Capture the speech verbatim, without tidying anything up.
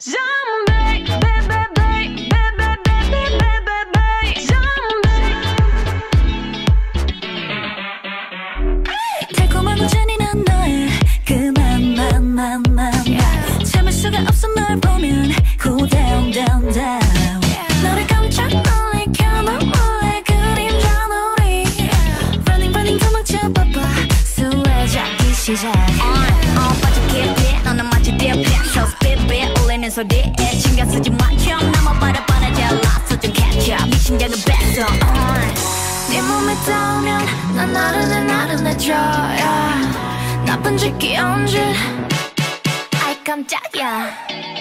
Zombie, baby, baby, baby, baby, baby, zombie. 달콤하고 잔인한 너의 그 맘맘맘맘 참을 수가 없어 널 보면 Cool down, down, down. 너를 깜짝 놀래켜 넌 몰래 그림자 놀이 Running, running 도망쳐봐봐 술래잡기 시작 어, 빠져 깊이 너는 마치 디피 So speed 울리는 소리에 신경 쓰지 마 좀 남아봐라 뻔해 잘났어 좀 catch up 네 심장은 뺐어 네 몸에 닿으면 난 나른해 나른해져 yeah. 나쁜 짓 귀여운 짓 아이 깜짝이야